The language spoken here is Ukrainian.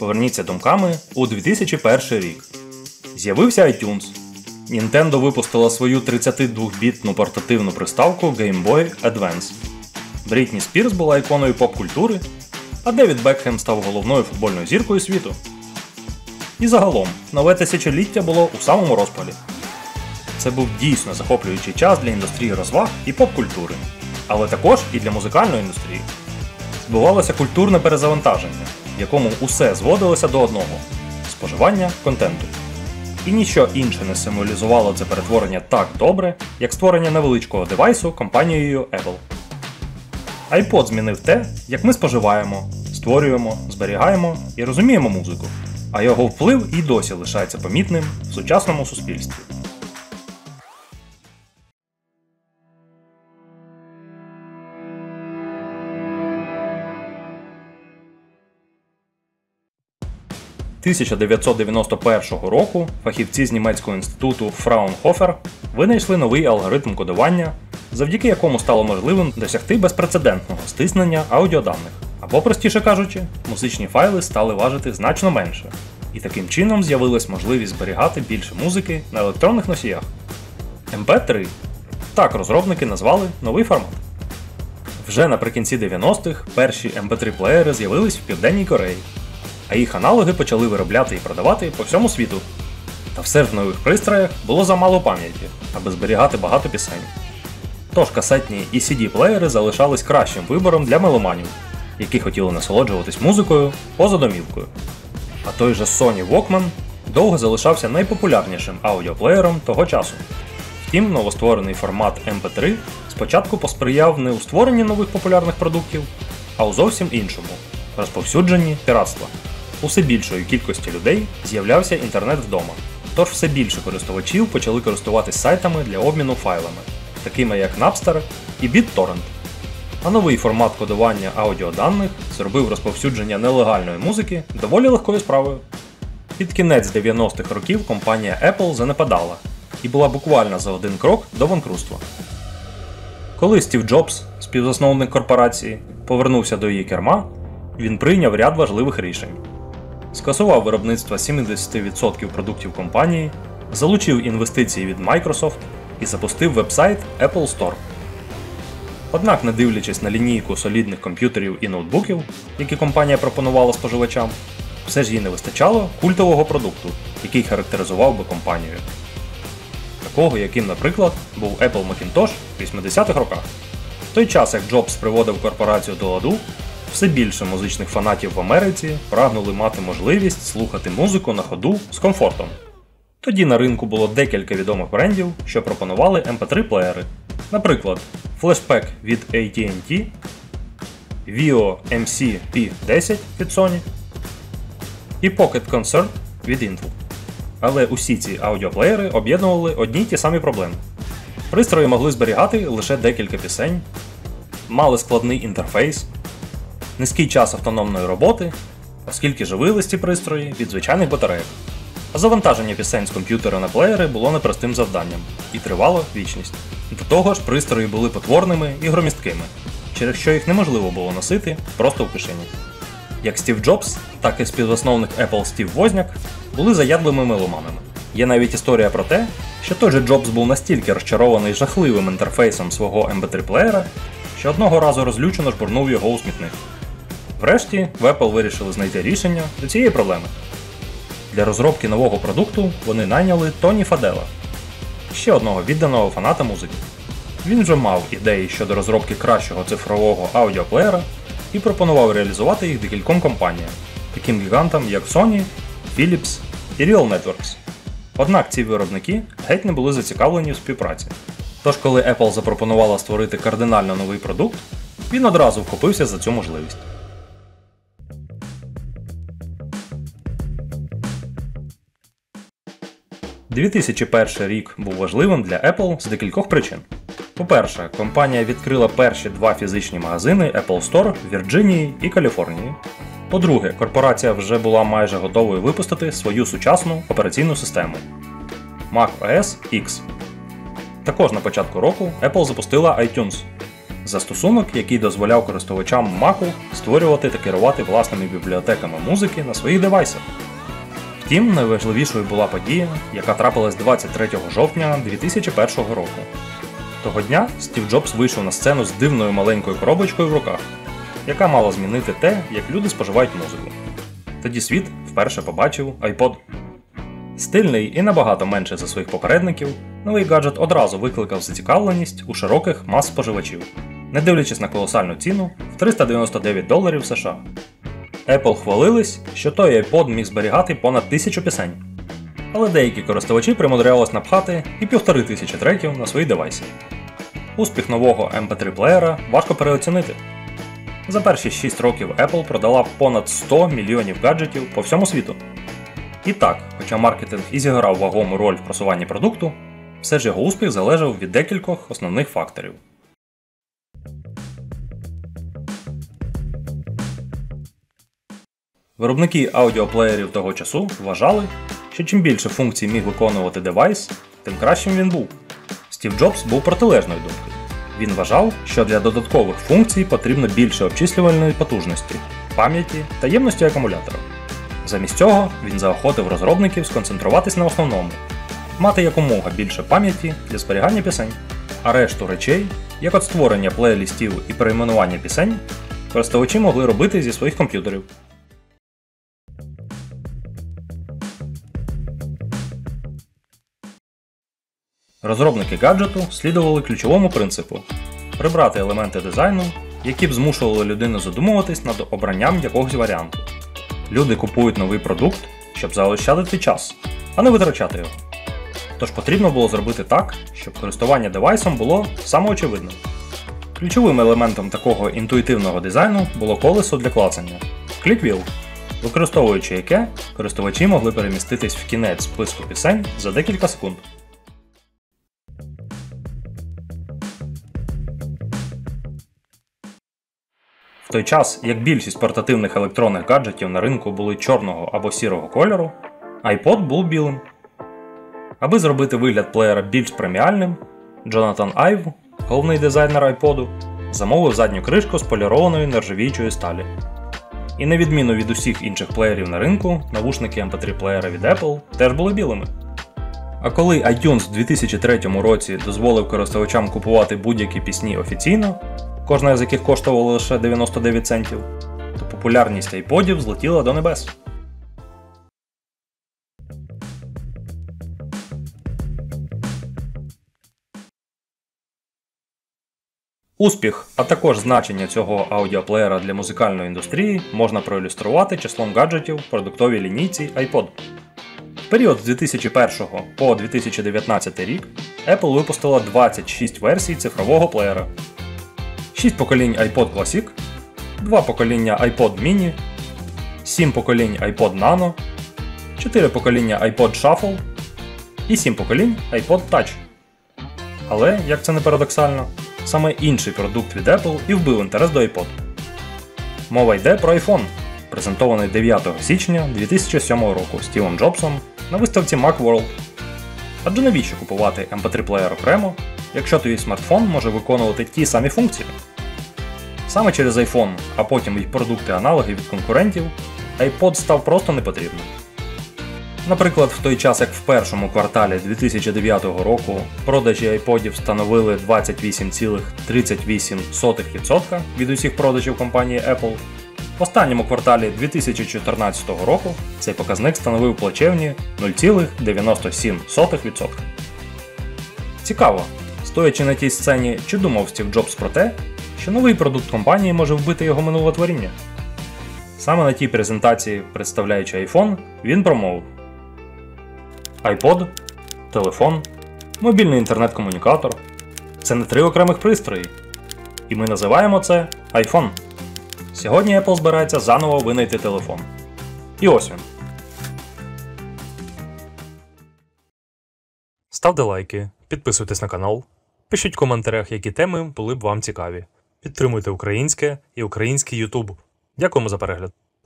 Поверніться думками у 2001 рік. З'явився iTunes. Nintendo випустила свою 32-бітну портативну приставку Game Boy Advance. Брітні Спірс була іконою поп-культури, а Девід Бекхем став головною футбольною зіркою світу. І загалом, нове тисячоліття було у самому розпалі. Це був дійсно захоплюючий час для індустрії розваг і поп-культури, але також і для музикальної індустрії. Збувалося культурне перезавантаження, в якому усе зводилося до одного – споживання контенту. І ніщо інше не символізувало це перетворення так добре, як створення невеличкого девайсу компанією Apple. iPod змінив те, як ми споживаємо, створюємо, зберігаємо і розуміємо музику, а його вплив і досі лишається помітним в сучасному суспільстві. – 1991 року фахівці з німецького інституту Fraunhofer винайшли новий алгоритм кодування, завдяки якому стало можливим досягти безпрецедентного стиснення аудіоданих. Або, простіше кажучи, музичні файли стали важити значно менше. І таким чином з'явилась можливість зберігати більше музики на електронних носіях. MP3 – так розробники назвали новий формат. Вже наприкінці 90-х перші MP3-плеєри з'явились в Південній Кореї, а їх аналоги почали виробляти і продавати по всьому світу. Та все ж в нових пристроях було замало пам'яті, аби зберігати багато пісень. Тож касетні і CD-плеєри залишались кращим вибором для меломанів, які хотіли насолоджуватись музикою поза домівкою. А той же Sony Walkman довго залишався найпопулярнішим аудіоплеєром того часу. Втім, новостворений формат MP3 спочатку посприяв не у створенні нових популярних продуктів, а у зовсім іншому – розповсюдженні піратства. У все більшої кількості людей з'являвся інтернет вдома, тож все більше користувачів почали користуватись сайтами для обміну файлами, такими як Napster і BitTorrent. А новий формат кодування аудіоданих зробив розповсюдження нелегальної музики доволі легкою справою. Під кінець 90-х років компанія Apple занепадала і була буквально за один крок до банкрутства. Коли Стів Джобс, співзасновник корпорації, повернувся до її керма, він прийняв ряд важливих рішень. Скасував виробництво 70% продуктів компанії, залучив інвестиції від Microsoft і запустив веб-сайт Apple Store. Однак, не дивлячись на лінійку солідних комп'ютерів і ноутбуків, які компанія пропонувала споживачам, все ж їй не вистачало культового продукту, який характеризував би компанію. Такого, яким, наприклад, був Apple Macintosh в 80-х роках. В той час, як Джобс приводив корпорацію до ладу, все більше музичних фанатів в Америці прагнули мати можливість слухати музику на ходу з комфортом. Тоді на ринку було декілька відомих брендів, що пропонували MP3-плеєри. Наприклад, Flashpack від AT&T, Vio MC P10 від Sony і Pocket Concert від Intel. Але усі ці аудіоплеєри об'єднували одні й ті самі проблеми. Пристрої могли зберігати лише декілька пісень, мали складний інтерфейс, низький час автономної роботи, оскільки живились ці пристрої від звичайних батарейок. А завантаження пісень з комп'ютера на плеєри було непростим завданням і тривало вічність. До того ж, пристрої були потворними і громісткими, через що їх неможливо було носити просто в кишені. Як Стів Джобс, так і співзасновник Apple Стів Возняк були заядлими меломанами. Є навіть історія про те, що той же Джобс був настільки розчарований жахливим інтерфейсом свого MP3-плеєра, що одного разу розлючено жбурнув його у смітник. Врешті, в Apple вирішили знайти рішення до цієї проблеми. Для розробки нового продукту вони найняли Тоні Фадела, ще одного відданого фаната музики. Він вже мав ідеї щодо розробки кращого цифрового аудіоплеєра і пропонував реалізувати їх декільком компаніям, таким гігантам як Sony, Philips і Real Networks. Однак ці виробники геть не були зацікавлені в співпраці. Тож коли Apple запропонувала створити кардинально новий продукт, він одразу вхопився за цю можливість. – 2001 рік був важливим для Apple з декількох причин. По-перше, компанія відкрила перші два фізичні магазини Apple Store в Вірджинії і Каліфорнії. По-друге, корпорація вже була майже готовою випустити свою сучасну операційну систему Mac OS X. Також на початку року Apple запустила iTunes. Застосунок, який дозволяв користувачам Mac створювати та керувати власними бібліотеками музики на своїх девайсах. Втім, найважливішою була подія, яка трапилась 23 жовтня 2001 року. Того дня Стів Джобс вийшов на сцену з дивною маленькою коробочкою в руках, яка мала змінити те, як люди споживають музику. Тоді світ вперше побачив iPod. Стильний і набагато менше за своїх попередників, новий гаджет одразу викликав зацікавленість у широких мас споживачів, не дивлячись на колосальну ціну в $399 США. Apple хвалились, що той iPod міг зберігати понад 1000 пісень. Але деякі користувачі примудрялись напхати і 1500 треків на свої девайси. Успіх нового MP3-плеєра важко переоцінити. За перші 6 років Apple продала понад 100 мільйонів гаджетів по всьому світу. І так, хоча маркетинг і зіграв вагому роль в просуванні продукту, все ж його успіх залежав від декількох основних факторів. Виробники аудіоплеєрів того часу вважали, що чим більше функцій міг виконувати девайс, тим кращим він був. Стів Джобс був протилежною думкою. Він вважав, що для додаткових функцій потрібно більше обчислювальної потужності, пам'яті та ємності акумулятора. Замість цього він заохотив розробників сконцентруватись на основному – мати якомога більше пам'яті для зберігання пісень, а решту речей, як от створення плейлістів і перейменування пісень, користувачі могли робити зі своїх комп'ютерів. Розробники гаджету слідували ключовому принципу – прибрати елементи дизайну, які б змушували людину задумуватись над обранням якогось варіанту. Люди купують новий продукт, щоб заощадити час, а не витрачати його. Тож потрібно було зробити так, щоб користування девайсом було самоочевидним. Ключовим елементом такого інтуїтивного дизайну було колесо для клацання – ClickWheel, використовуючи яке користувачі могли переміститись в кінець списку пісень за декілька секунд. В той час, як більшість портативних електронних гаджетів на ринку були чорного або сірого кольору, iPod був білим. Аби зробити вигляд плеєра більш преміальним, Джонатан Айв, головний дизайнер iPod, замовив задню кришку з полірованої нержавіючої сталі. І на відміну від усіх інших плеєрів на ринку, навушники MP3-плеєра від Apple теж були білими. А коли iTunes в 2003 році дозволив користувачам купувати будь-які пісні офіційно, кожна з яких коштувала лише 99 центів, то популярність айподів злетіла до небес. Успіх, а також значення цього аудіоплеєра для музикальної індустрії можна проілюструвати числом гаджетів в продуктовій лінійці iPod. В період з 2001 по 2019 рік Apple випустила 26 версій цифрового плеєра. 6 поколінь iPod Classic, 2 покоління iPod Mini, 7 поколінь iPod Nano, 4 покоління iPod Shuffle і 7 поколінь iPod Touch. Але, як це не парадоксально, саме інший продукт від Apple і вбив інтерес до iPod. Мова йде про iPhone, презентований 9 січня 2007 року Стівом Джобсом на виставці Macworld. Адже навіщо купувати MP3-плеєр окремо, якщо твій смартфон може виконувати ті самі функції? Саме через iPhone, а потім і продукти-аналоги від конкурентів, iPod став просто непотрібним. Наприклад, в той час, як в першому кварталі 2009 року продажі iPodів становили 28,38% від усіх продажів компанії Apple, в останньому кварталі 2014 року цей показник становив плачевні 0,97%. Цікаво, стоячи на тій сцені, чи думав Стів Джобс про те, що новий продукт компанії може вбити його минуле творіння? Саме на тій презентації, представляючи iPhone, він промовив: iPod, телефон, мобільний інтернет-комунікатор – це не 3 окремих пристрої. І ми називаємо це iPhone. Сьогодні Apple збирається заново винайти телефон. І ось він. Ставте лайки, підписуйтесь на канал, пишіть в коментарях, які теми були б вам цікаві. Підтримуйте українське і український YouTube. Дякуємо за перегляд.